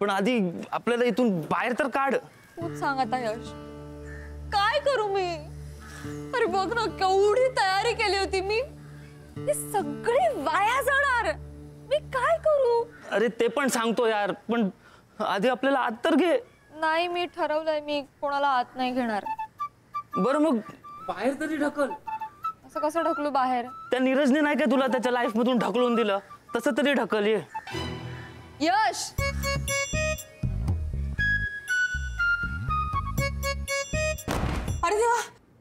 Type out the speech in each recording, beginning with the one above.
पण आधी आपल्याला इथून बाहेर तर काढ. तूच सांग आता यश, काय करू मी? अरे बघ ना, केवढी तयारी केली होती मी, हे सगळे वाया जाणार. मी काय करू? अरे ते पण सांगतो यार, पण आधी आपल्याला आत तर घे. नाही, मी ठरवलंय, मी कोणाला आत नाही घेणार. बरं मग बाहेर तरी ढकल. असं कसं ढकलू बाहेर? त्या नीरजने नाही का तुला त्याच्या लाईफ मधून ढकलून दिलं, तसं तरी ढकल. ये यश, अरे देवा,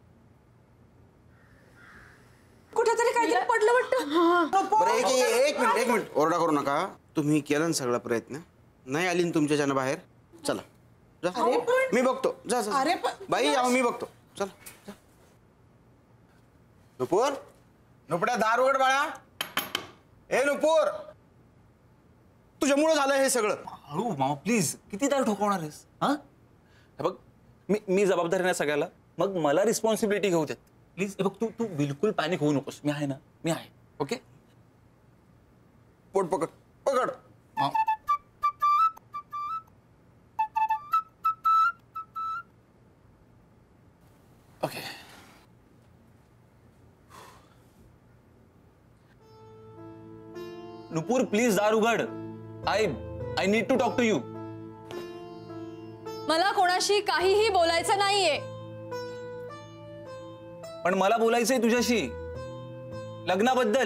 कुठेतरी काहीतरी पडलं वाटतं. एक मिनिट ओरडा करू नका. तुम्ही केला ना सगळा प्रयत्न, नाही आली ना तुमच्या जण बाहेर. चला जा, मी बघतो. जा जा. अरे बाई मी बघतो. चला जा. नुपूर, नुपड्या दार उघड बाळा. ए नुपूर, तुझ्यामुळे झालं हे सगळं. हळू मामा प्लीज, किती दार ठोकवणार आहेस? हा बघ, मी जबाबदार आहे ना सगळ्याला, मग मला रिस्पॉन्सिबिलिटी घेऊ देत प्लीज. बघ तू तू बिलकुल पॅनिक होऊ नकोस. मी आहे ना, मी आहे. ओके, पोट पकड पकड. ओके. नुपूर प्लीज दार उघड. I need to talk to you. मला कोणाशी काहीही बोलायचं नाहीये. पण मला बोलायचंय तुझ्याशी, लग्नाबद्दल.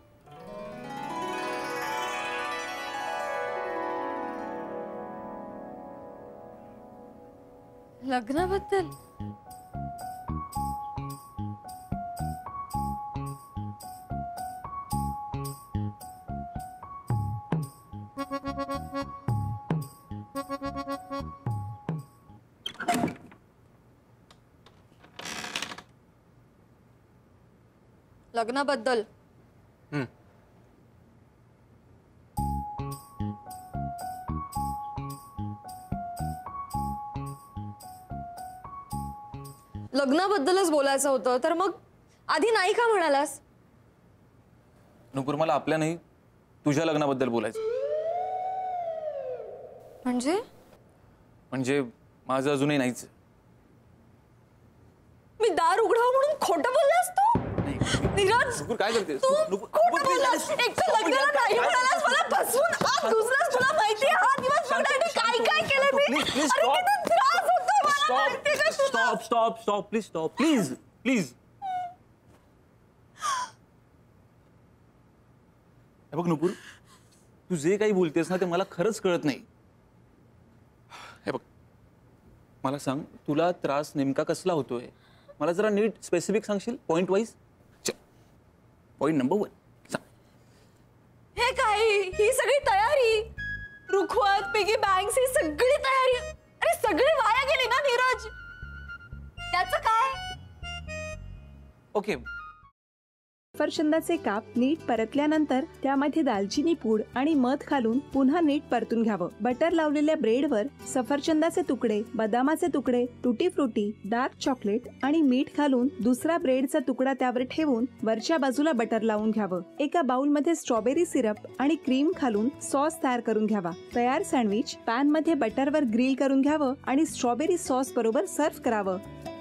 लग्नाबद्दल? लग्नाबद्दल लग्नाबद्दलच बोलायचं होतं, तर मग आधी नाही का म्हणालास? नुपूर, मला आपल्या नाही तुझ्या लग्नाबद्दल बोलायचं. म्हणजे माझं अजूनही नाहीच. मी दार उघडावं म्हणून खोटं बोललास तू? नीरज, नुपूर काय करतेस? तू खोटं बोललास. एक तर लग्नाला नाही म्हणालास, मला फसवून आज दुसराच. तुला माहितीये हा दिवस बघण्यासाठी काय काय केलं मी? अरे किती त्रास होतोय मला माहितीये का तुला? Stop please, stop please please. बघ नुपूर, तू जे काही बोलतेस ना ते मला खरंच कळत नाही. हे बघ, मला सांग, तुला त्रास नेमका कसला होतोय? मला जरा नीट स्पेसिफिक सांगशील, पॉइंट वाईज. पॉइंट नंबर 1 सांग. हे काय, ही सगळी तयारी, रुखवत, पिगी बँक्स, ही सगळी तयारी, अरे सगळी वाया गेली ना नीरज. त्याचं काय? ओके. सफरचंदाचे काप नीट परतल्यानंतर त्यामध्ये दालचिनी पूड आणि मध घालून पुन्हा नीट परतून घ्यावं. बटर लावलेल्या ब्रेडवर सफरचंदाचे तुकडे, बदामाचे तुकडे, टुटी फ्रुटी, डार्क चॉकलेट आणि मीठ घालून दुसरा ब्रेडचा तुकडा त्यावर ठेवून वरच्या बाजूला बटर लावून घ्यावं. एका बाउलमध्ये स्ट्रॉबेरी सिरप आणि क्रीम घालून सॉस तयार करून घ्यावा. तयार सँडविच पॅन मध्ये बटरवर ग्रिल करून घ्यावं आणि स्ट्रॉबेरी सॉस बरोबर सर्व्ह करावं.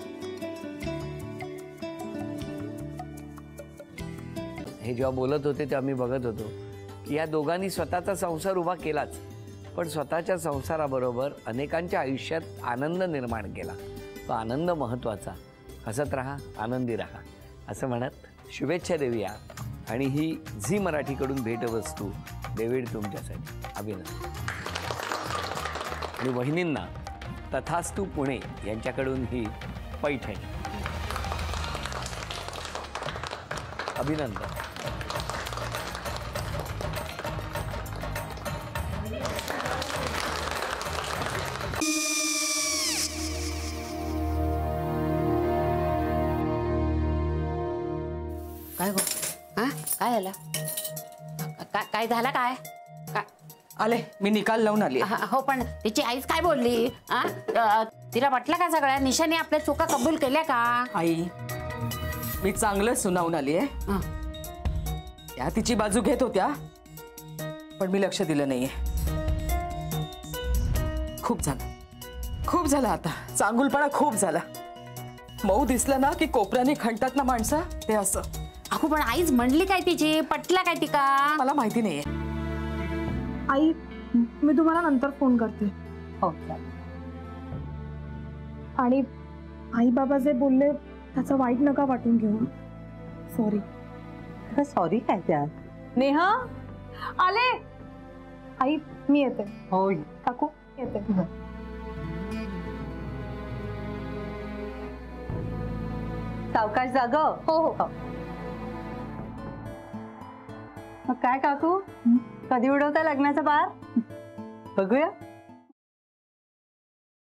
हे जेव्हा बोलत होते तेव्हा मी बघत होतो की या दोघांनी स्वतःचा संसार उभा केलाच, पण स्वतःच्या संसाराबरोबर अनेकांच्या आयुष्यात आनंद निर्माण केला. तो आनंद महत्त्वाचा. हसत राहा, आनंदी राहा असं म्हणत शुभेच्छा देऊया. आणि ही झी मराठीकडून भेटवस्तू डेव्हिड तुमच्यासाठी. अभिनंदन. आणि वहिनींना तथास्तू पुणे यांच्याकडून ही पैठणी. अभिनंदन. काय गो? हा काय झालं? काय झालं? काय आले, मी निकाल लावून आली. हो, पण तिची आईच काय बोलली? तिला वाटलं का सगळ्या निशाने आपल्या चुका कबूल केल्या का? आई, मी चांगलं सुनावून आली आहे. त्या तिची बाजू घेत होत्या, पण मी लक्ष दिलं नाहीये. खूप झालं आता. चांगुलपणा खूप झाला. मऊ दिसलं ना की कोपऱ्याने खणतात ना माणसं, ते असं. अगो पण आईच म्हणली काय तिची, पटला काय तिका? मला माहिती नाहीये. आई मी तुम्हाला नंतर फोन करते. हो आणि आई बाबा जे बोलले त्याचं वाईट नका वाटून घेऊ. सॉरी. सॉरी काय त्या? नेहा आले. आई मी येते. होय काकू येते. सावकाश जाग. हो हो. मग काय काकू, कधी उडवता लग्नाचा बार? बघूया.